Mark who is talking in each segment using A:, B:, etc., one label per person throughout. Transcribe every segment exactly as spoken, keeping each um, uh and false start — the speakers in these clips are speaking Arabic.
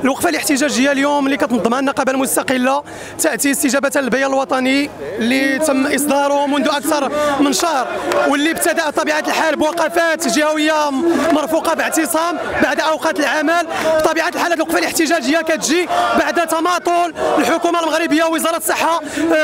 A: الوقفه الاحتجاجيه اليوم اللي كتنظمها النقابه المستقله تاتي استجابه للبيان الوطني اللي تم اصداره منذ اكثر من شهر، واللي ابتدا بطبيعه الحال بوقفات جهويه مرفوقه باعتصام بعد اوقات العمل. بطبيعه الحال الوقفه الاحتجاجيه كتجي بعد تماطل الحكومه المغربيه ووزاره الصحه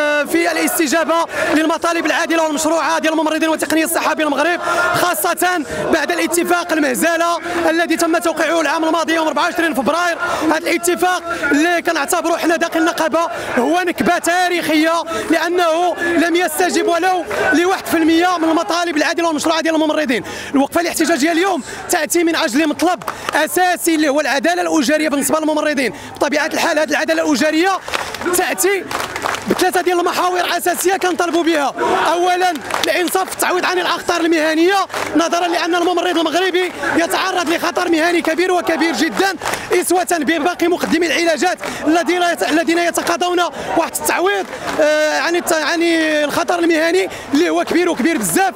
A: في الاستجابه للمطالب العادله والمشروعه ديال الممرضين وتقنيه الصحه بالمغرب، خاصه بعد الاتفاق المهزله الذي تم توقيعه العام الماضي يوم أربعة وعشرين فبراير. هذا الاتفاق اللي كنعتبروه حنا داخل النقابه هو نكبه تاريخيه، لانه لم يستجب ولو لواحد في المئة من المطالب العادله والمشروعه ديال الممرضين. الوقفه الاحتجاجيه اليوم تاتي من اجل مطلب اساسي اللي هو العداله الاجاريه بالنسبه للممرضين. بطبيعه الحال هذه العداله الاجاريه تاتي بثلاثه ديال المحاور اساسيه كنطالبوا بها. اولا الانصاف في التعويض عن الاخطار المهنيه، نظرا لان الممرض المغربي يتعرض لخطر مهني كبير وكبير جدا، اسوه بباقي مقدمي العلاجات الذين الذين يتقاضون واحد التعويض عن عن الخطر المهني اللي هو كبير وكبير بزاف،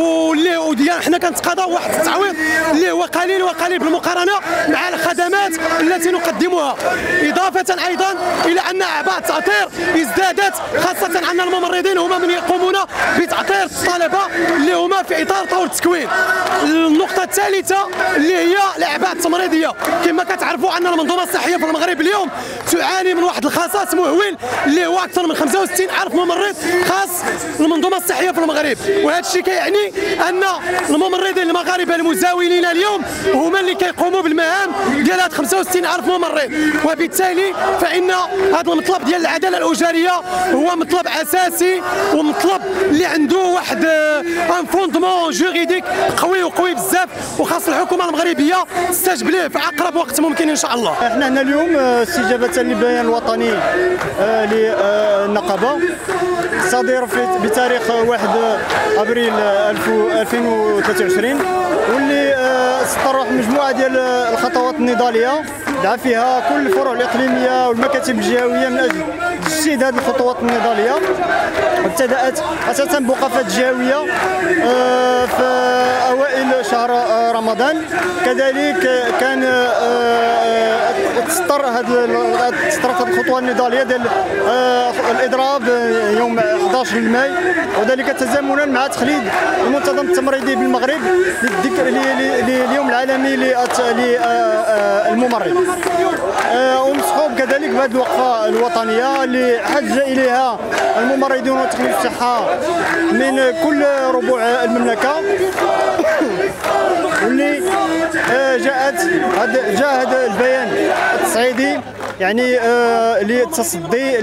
A: واللي حنا كنتقاضاو واحد التعويض اللي هو قليل وقليل بالمقارنه مع الخدمات التي نقدمها. اضافه ايضا الى ان اعباء التعطير ازدادت، خاصه ان الممرضين هما من يقومون بتعطير الطلبه اللي هما في اطار طور التكوين. النقطه الثالثه اللي هي الاعباء التمريضيه، كما كتعرفوا ان المنظومه الصحيه في المغرب اليوم تعاني من واحد الخصاص مهول اللي هو اكثر من خمسة وستين ألف ممرض خاص المنظومه الصحيه في المغرب، وهذا الشيء كيعني ان الممرضين المغاربه المزاولين اليوم هما اللي كيقوموا بالمهام ديال هاد خمسة وستين ألف ممرض، وبالتالي فان هذا المطلب ديال العداله الاجاريه هو مطلب اساسي ومطلب اللي عنده واحد ان فوندمون جوريديك قوي وقوي بزاف، وخاص الحكومه المغربيه تستجب ليه في اقرب وقت ممكن ان شاء الله.
B: احنا هنا اليوم استجابه للبيان الوطني للنقابه صادر بتاريخ واحد ابريل ألفين وثلاثة وعشرين، واللي استطرح مجموعه ديال الخطوات النضاليه دعا فيها كل الفروع الاقليميه والمكاتب الجهويه من اجل تجسيد هذه الخطوات النضاليه. ابتدات اساسا بوقفات جهويه في اوائل شهر رمضان، كذلك كان تسطر هذه تسطرت هذه الخطوه النضاليه ديال الاضراب يوم أحد عشر ماي، وذلك تزامنا مع تخليد المنتظم التمريضي بالمغرب لليوم العالمي للممرض. ومصحوب كذلك بهذه الوقفه الوطنيه اللي حج اليها الممرضون وتقنية الصحه من كل ربوع المملكه، واللي جاءت جاء هذا البيان التصعيدي يعني للتصدي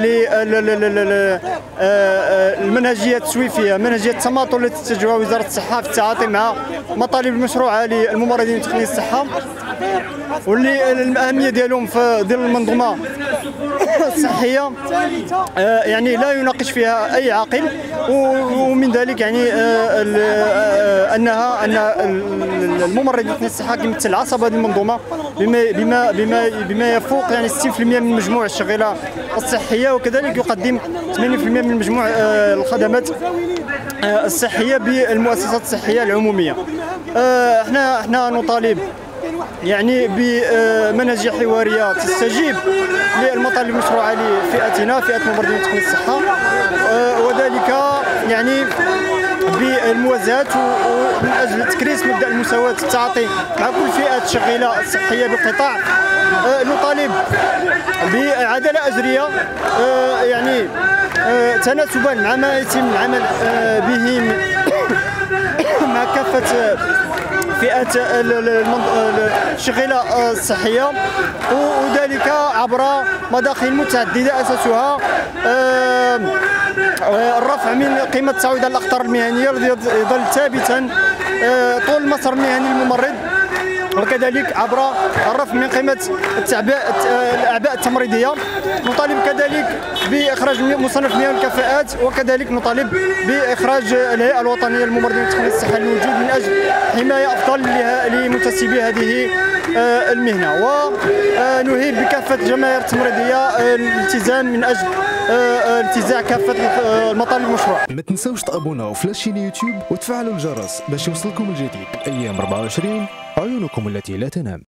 B: للمنهجيه التسويفيه، منهجيه التماطل التي تتجهها وزاره الصحه في التعاطي مع مطالب المشروعه للممرضين وتقنية الصحه، واللي الاهميه ديالهم في ظل المنظومه الصحيه يعني لا يناقش فيها اي عاقل، ومن ذلك يعني انها ان الممرضين وتقنية الصحه كيمثل العصب هذه المنظومه بما بما بما بما يفوق يعني ستين بالمئة من مجموع الشغيله الصحيه، وكذلك يقدم ثمانين بالمئة من مجموع الخدمات الصحيه بالمؤسسات الصحيه العموميه. احنا احنا نطالب يعني بمنهجيه حواريه تستجيب للمطالب المشروعه لفئتنا فئه الممرضين وتقنية الصحه، وذلك يعني بالموازاه ومن اجل تكريس مبدا المساواه في التعاطي مع كل فئه شغيله صحيه بالقطاع. نطالب بعداله اجريه يعني تناسبا مع ما يتم العمل به مع كافه فئات الشغيله الصحيه، وذلك عبر مداخل متعدده اساسها الرفع من قيمه التعويض على الاخطار المهنيه الذي يظل ثابتا طول المسار المهني للممرض، وكذلك عبر الرفع من قيمه التعباء الاعباء التمريضيه. نطالب كذلك باخراج مصنف مهن الكفاءات، وكذلك نطالب باخراج الهيئه الوطنيه للممرضين وتقنية الصحه للوجود من اجل حمايه افضل لمنتسبي هذه المهنه. ونهيب بكافه الجماهير التمريضيه الالتزام من اجل انتزاع كافه المطالب المشروعه.
C: ما تنساوش تابوناو في لاشين يوتيوب وتفعلوا الجرس باش يوصلكم الجديد. ايام أربعة وعشرين عيونكم التي لا تنام.